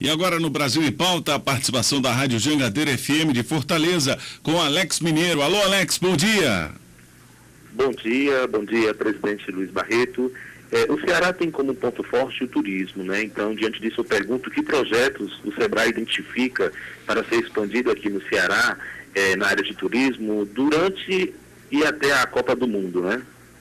E agora no Brasil em Pauta, a participação da Rádio Jangadeiro FM de Fortaleza com Alex Mineiro. Alô, Alex, bom dia. Bom dia, presidente Luiz Barreto. O Ceará tem como ponto forte o turismo, né? Então, diante disso, eu pergunto que projetos o Sebrae identifica para ser expandido aqui no Ceará, na área de turismo, durante e até a Copa do Mundo, né?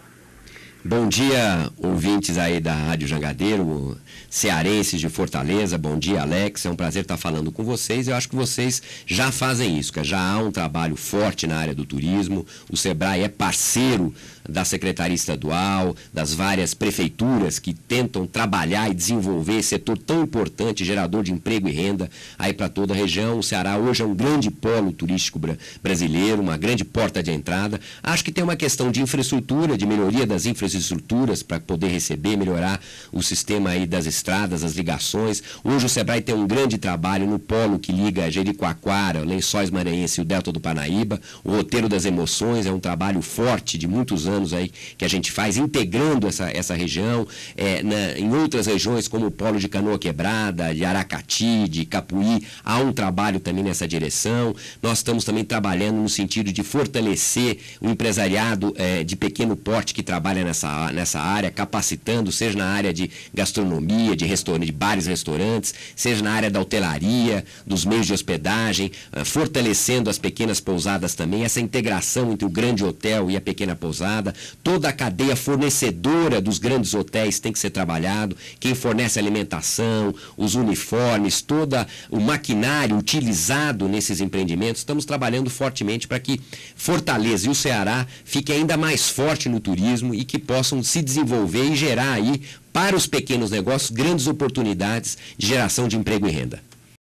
Bom dia, ouvintes aí da Rádio Jangadeiro, cearenses de Fortaleza. Bom dia, Alex. É um prazer estar falando com vocês. Eu acho que vocês já fazem isso, que já há um trabalho forte na área do turismo. O Sebrae é parceiro da Secretaria Estadual, das várias prefeituras que tentam trabalhar e desenvolver esse setor tão importante, gerador de emprego e renda aí para toda a região. O Ceará hoje é um grande polo turístico brasileiro, uma grande porta de entrada. Acho que tem uma questão de infraestrutura, de melhoria das infraestruturas para poder receber, melhorar o sistema aí das estradas, as ligações. Hoje o Sebrae tem um grande trabalho no polo que liga Jericoacoara, Lençóis Maranhenses e o Delta do Parnaíba. O Roteiro das Emoções é um trabalho forte de muitos anos aí que a gente faz, integrando essa região em outras regiões como o polo de Canoa Quebrada, de Aracati, de Capuí. Há um trabalho também nessa direção. Nós estamos também trabalhando no sentido de fortalecer o empresariado de pequeno porte que trabalha nessa área, capacitando, seja na área de gastronomia, de bares e restaurantes, seja na área da hotelaria, dos meios de hospedagem, fortalecendo as pequenas pousadas também, essa integração entre o grande hotel e a pequena pousada. Toda a cadeia fornecedora dos grandes hotéis tem que ser trabalhado, quem fornece alimentação, os uniformes, todo o maquinário utilizado nesses empreendimentos. Estamos trabalhando fortemente para que Fortaleza e o Ceará fiquem ainda mais forte no turismo e que possam se desenvolver e gerar aí, para os pequenos negócios, grandes oportunidades de geração de emprego e renda.